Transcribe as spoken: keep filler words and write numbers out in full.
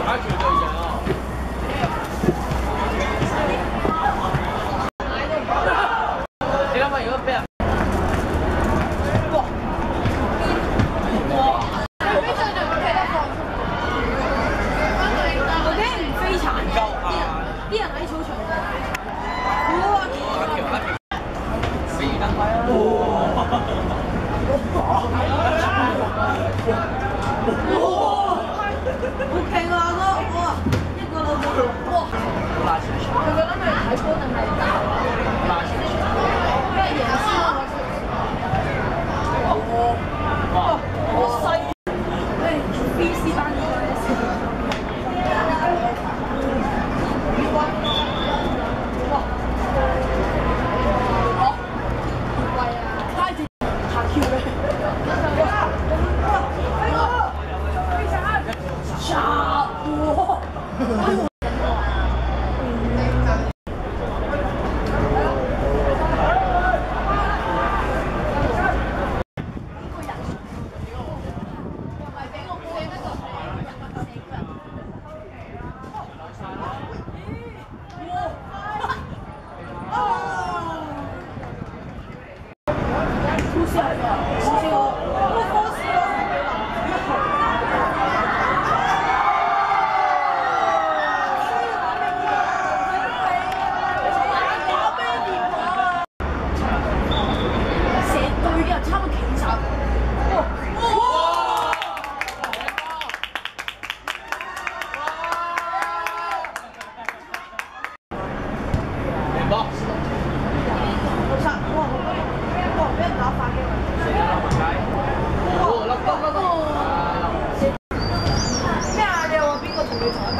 你諗下，如果俾人啲人喺操場度，哇！ 死得係啊！ 好勁啊哥！哇！一個老母，哇！佢覺得係睇波定係打？因為贏先啊！哇！好犀利！誒 ，B C 班嗰個咧。 咩啊？你話邊個同你同一